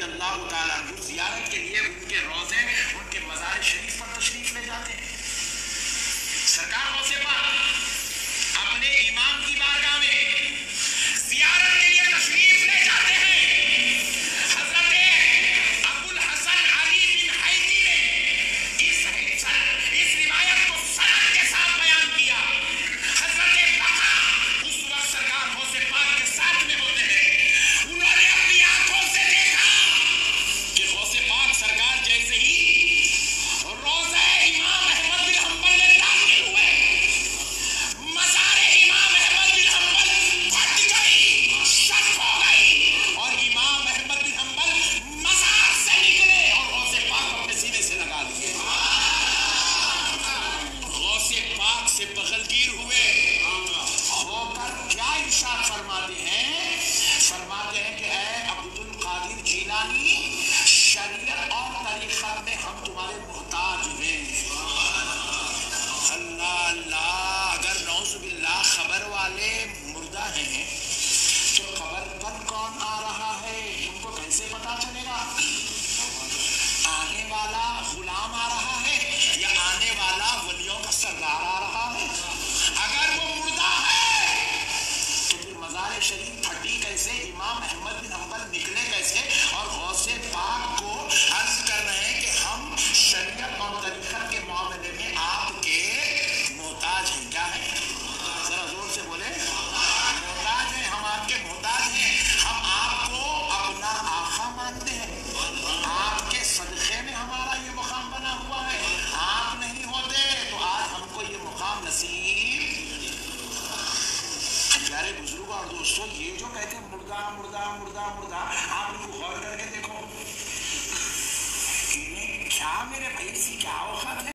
رضی اللہ تعالیٰ عنہ زیارت کے لیے ان کے روضے ان کے مزار شریف پر تشریف لے جاتے ہیں. سرکار غوث پاک اپنے امام کی بارگاہ میں زیارت کے لیے تشریف لے جاتے ہیں. حضرت ابو الحسن علی بن حیدی نے اس روایت کو سند کے ساتھ بیان کیا. حضرت بقا اس وقت سرکار غوث پاک کے ساتھ میں ہوتے ہیں. انہوں نے اپنی آنکھوں سے دیکھا کہ غوث پاک سرکار جیسے ہی روضہ امام احمد بن حنبل میں داخل ہوئے، مزار امام احمد بن حنبل پھٹ گئی، شق ہو گئی، اور امام احمد بن حنبل مزار سے نکلے اور غوث پاک اپنے سینے سے لگا لیے. غوث پاک سے بغل گیر ہوئے ہو کر کیا ارشاد فرماتے ہیں؟ فرماتے ہیں کہ اے عبد القادر جیلانی، شریعت اور طریقت میں ہم تمہارے محتاج ہیں. اللہ اللہ، اگر نعوذ باللہ خبر والے مردہ ہیں تو خبر پر کون آ رہا ہے ان کو کیسے پتا چلے گا؟ آنے والا غلام آ رہا ہے یا آنے والا ولیوں کا سردار آ رہا ہے؟ اگر وہ مردہ ہے تو پھر مزار شریف پھٹی کیسے، امام احمد بن حنبل نکلے کیسے؟ اور غوث پاک کو عرض کر رہے ہیں کہ ہم شریعت اور طریقت کے معاملے میں آپ کے محتاج ہیں. کیا ہے؟ ذرا زور سے بولے. محتاج ہیں، ہم آپ کے محتاج ہیں. ہم آپ کو اپنا آقا مانتے ہیں. آپ کے صدقے میں ہمارا یہ مقام بنا ہوا ہے. آپ نہیں ہوتے تو آج ہم کو یہ مقام نصیب. پیارے بزرگوں اور دوستوں، یہ جو کہتے ہیں مردہ مردہ مردہ مردہ، آپ ان کو غور کر کے دیکھو، انہیں کیا میرے بھائی سی کیا اوقات ہے.